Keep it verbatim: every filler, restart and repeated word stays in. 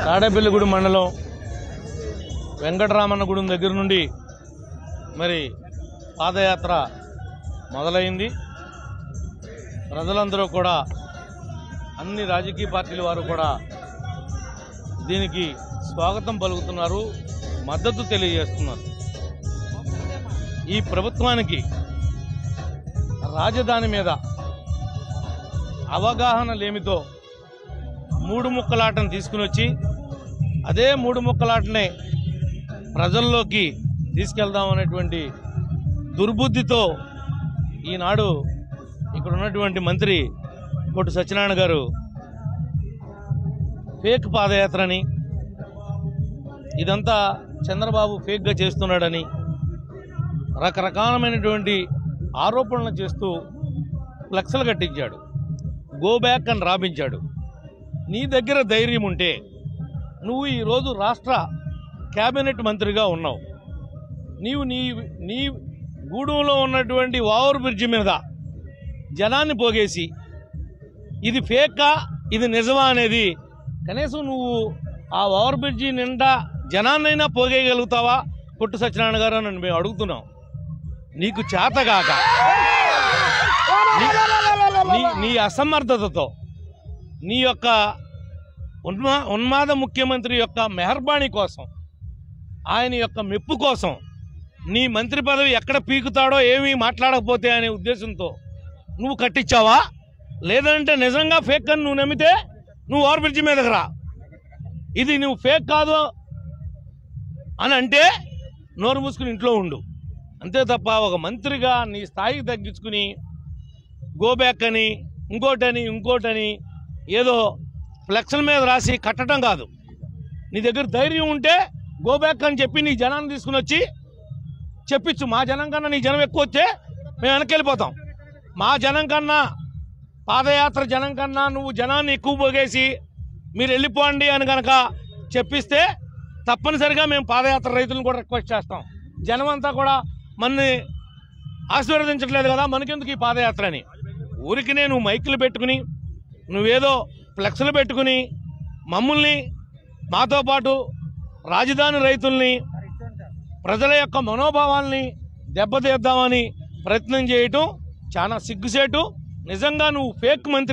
తాడేపల్లిగూడెం మండలం వెంకటరామన్నగూడెం దగ్గర నుండి మరి పాదయాత్ర మొదలైంది. ప్రజలందరూ కూడా అన్ని రాజకీయ పార్టీల వారు కూడా దీనికి స్వాగతం పలుకుతున్నారు, మద్దతు తెలియజేస్తున్నారు. ఈ ప్రభుత్వానికి రాజధాని మీద అవగాహన లేమితో మూడు ముక్కలాటను తీసుకుని వచ్చి అదే మూడు ముక్కలాటనే ప్రజల్లోకి తీసుకెళ్దామనేటువంటి దుర్బుద్ధితో ఈనాడు ఇక్కడ ఉన్నటువంటి మంత్రి కొట్టు సత్యనారాయణ గారు ఫేక్ పాదయాత్రని, ఇదంతా చంద్రబాబు ఫేక్గా చేస్తున్నాడని రకరకాలమైనటువంటి ఆరోపణలు చేస్తూ ఫ్లెక్స్లు కట్టించాడు, గో బ్యాక్ అని రాపించాడు. నీ దగ్గర ధైర్యం ఉంటే నువ్వు ఈరోజు రాష్ట్ర కేబినెట్ మంత్రిగా ఉన్నావు. నీవు నీ నీ గూడెంలో ఉన్నటువంటి ఓవర్ బ్రిడ్జి మీద జనాన్ని పోగేసి ఇది ఫేకా ఇది నిజమా అనేది కనీసం నువ్వు ఆ ఓవర్ బ్రిడ్జి నిండా జనాన్నైనా పోగేయగలుగుతావా కొట్టు సత్యనారాయణ గారు అని మేము అడుగుతున్నాం. నీకు చేతగాక నీ నీ అసమర్థతతో నీ యొక్క ఉన్మా ఉన్మాద ముఖ్యమంత్రి యొక్క మెహర్బానీ కోసం, ఆయన యొక్క మెప్పు కోసం నీ మంత్రి పదవి ఎక్కడ పీకుతాడో ఏమీ మాట్లాడకపోతే అనే ఉద్దేశంతో నువ్వు కట్టించావా? లేదంటే నిజంగా ఫేక్ అని నువ్వు నమ్మితే నువ్వు ఓవర్ బ్రిడ్జి మీదకి రా. ఇది నువ్వు ఫేక్ కాదు అని అంటే నోరు మూసుకుని ఇంట్లో ఉండు. అంతే తప్ప ఒక మంత్రిగా నీ స్థాయికి తగ్గించుకుని గోబ్యాక్ అని ఇంకోటని ఇంకోటని ఏదో ఫ్లెక్స్ల మీద రాసి కట్టడం కాదు. నీ దగ్గర ధైర్యం ఉంటే గోబ్యాక్ అని చెప్పి నీ జనాన్ని తీసుకుని వచ్చి చెప్పించు. మా జనం కన్నా నీ జనం ఎక్కువ వచ్చే మేము వెనక్కి వెళ్ళిపోతాం. మా జనం కన్నా పాదయాత్ర జనం కన్నా నువ్వు జనాన్ని ఎక్కువ పోగేసి మీరు వెళ్ళిపోండి అని కనుక చెప్పిస్తే తప్పనిసరిగా మేము పాదయాత్ర రైతులను కూడా రిక్వెస్ట్ చేస్తాం. జనం అంతా కూడా మనని ఆశీర్వదించట్లేదు కదా, మనకెందుకు ఈ పాదయాత్ర అని. ఊరికి నేను మైకులు పెట్టుకుని నువ్వేదో ఫ్లెక్స్లు పెట్టుకుని మమ్మల్ని మాతో పాటు రాజధాని రైతుల్ని ప్రజల యొక్క మనోభావాల్ని దెబ్బతీద్దామని ప్రయత్నం చేయటం చాలా సిగ్గుసేటు. నిజంగా నువ్వు ఫేక్ మంత్రి